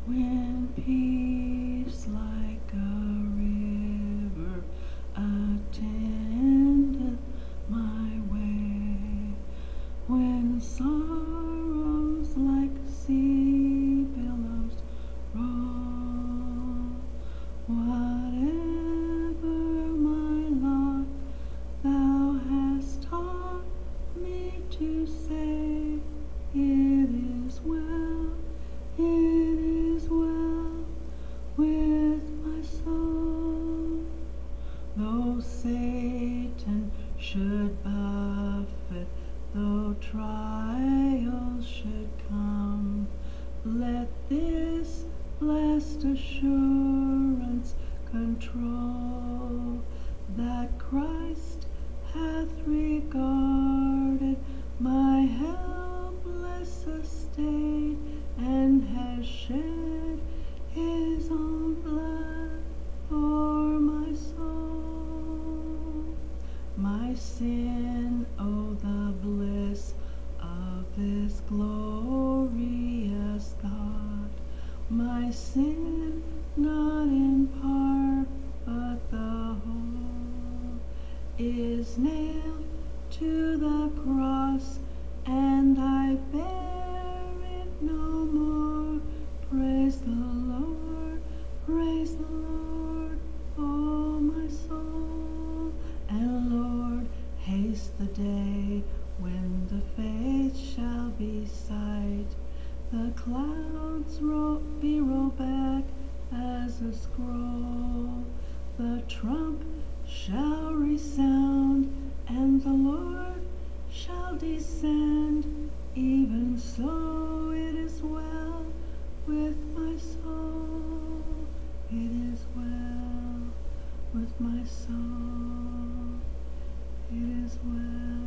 When peace like a river attendeth my way, when sorrows like sea billows roll, whatever my lot, thou hast taught me to say, it is well, it is well with my soul. Though Satan should buffet, though trials should come, let this blessed assurance control, that Christ hath regarded my helpless estate, and has shed his own blood for my soul. My sin, oh, the bliss of this glorious thought, my sin, not in part, but the whole, is nailed to the cross, and I bear it no more. Praise the Lord, praise the Lord, oh my soul. And Lord, haste the day when the faith shall be sight, the clouds be rolled back as a scroll, the trump shall resound, and the Lord shall descend. Even so it is well with my soul, it is well with my soul, it is well.